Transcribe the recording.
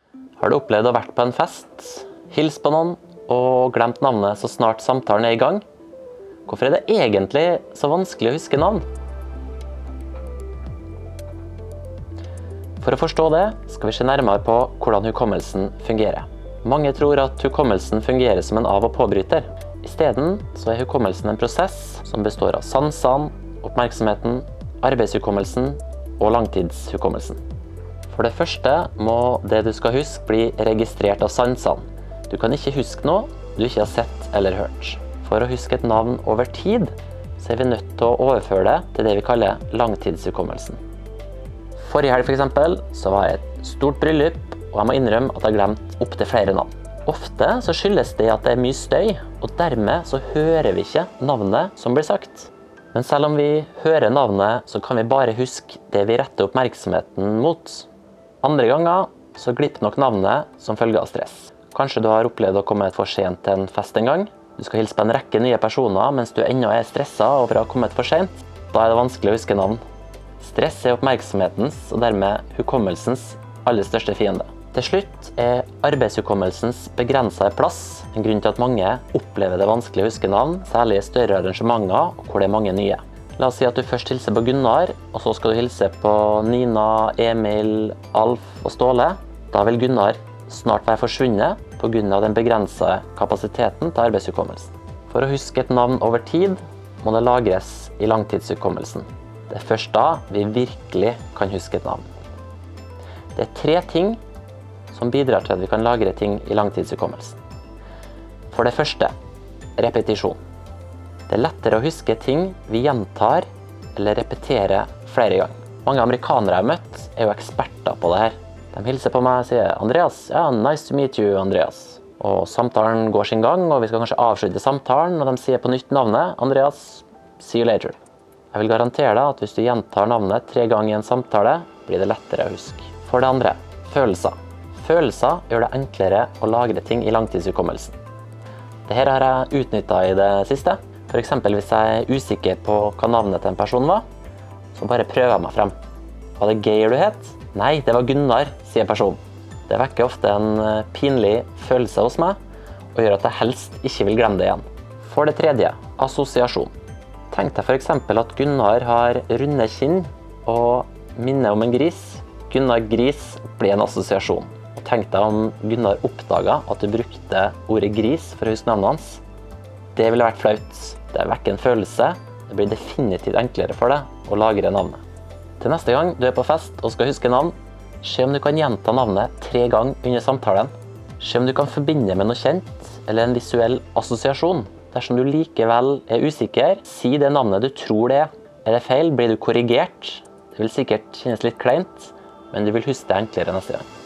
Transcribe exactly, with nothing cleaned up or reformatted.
Har du opplevd å ha vært på en fest, hils på noen og glemt navnet så snart samtalen er i gang? Hvorfor er det egentlig så vanskelig å huske navn? For å forstå det skal vi se nærmere på hvordan hukommelsen fungerer. Mange tror at hukommelsen fungerer som en av- og påbryter. I stedet så er hukommelsen en prosess som består av sansene, oppmerksomheten, arbeidshukommelsen og langtidshukommelsen. For det første må det du skal huske bli registrert av sansene. Du kan ikke huske noe du ikke har sett eller hørt. For å huske et navn over tid, så er vi nødt til å overføre det til det vi kaller langtidshukommelsen. Forrige helg for eksempel, så var jeg i et stort bryllup, og jeg må innrømme at jeg har glemt opp til flere navn. Ofte så skyldes det at det er mye støy, og dermed så hører vi ikke navnet som blir sagt. Men selv om vi hører navnet, så kan vi bare huske det vi retter oppmerksomheten mot. Andre ganger så glipper nok navnet som følge av stress. Kanskje du har opplevd å komme for sent til en fest en gang. Du skal hilse på en rekke nye personer mens du ennå er stresset over å ha kommet for sent. Da er det vanskelig å huske navn. Stress er oppmerksomhetens og dermed hukommelsens aller største fiende. Til slutt er arbeidshukommelsens begrenset plass en grunn til at mange opplever det vanskelig å huske navn, særlig i større arrangementer hvor det er mange nye. La oss si at du først hilser på Gunnar, og så skal du hilse på Nina, Emil, Alf og Ståle. Da vil Gunnar snart være forsvunnet på grunn av den begrensede kapasiteten til arbeidshukommelsen. For å huske et navn over tid må det lagres i langtidshukommelsen. Det er først da vi virkelig kan huske et navn. Det er tre ting som bidrar til at vi kan lagre ting i langtidshukommelsen. For det første, repetisjon. Det er lettere å huske ting vi gjentar eller repeterer flere ganger. Mange amerikanere jeg har møtt er jo eksperter på det her. De hilser på meg og sier «Andreas, ja, nice to meet you, Andreas». Og samtalen går sin gang, og vi skal kanskje avslutte samtalen, og de sier på nytt navnet «Andreas, see you later». Jeg vil garantere deg at hvis du gjentar navnet tre ganger i en samtale, blir det lettere å huske. For det andre, følelser. Følelser gjør det enklere å lagre ting i langtidshukommelsen. Dette har jeg utnyttet i det siste. For eksempel hvis jeg er usikker på hva navnet til en person var, så bare prøver jeg meg frem. Var det Geir du het? Nei, det var Gunnar, sier personen. Det vekker ofte en pinlig følelse hos meg, og gjør at jeg helst ikke vil glemme det igjen. For det tredje, assosiasjon. Tenk deg for eksempel at Gunnar har runde kinn og minner om en gris. Gunnar Gris blir en assosiasjon. Og tenk deg om Gunnar oppdaget at du brukte ordet gris for å huske navnet hans. Det ville vært flaut. Det vekker en følelse. Det blir definitivt enklere for deg å lagre navnet. Til neste gang du er på fest og skal huske navn, se om du kan gjenta navnet tre ganger under samtalen. Se om du kan forbinde med noe kjent eller en visuell assosiasjon. Dersom du likevel er usikker, si det navnet du tror det er. Er det feil, blir du korrigert. Det vil sikkert kjennes litt kleint, men du vil huske det enklere neste gang.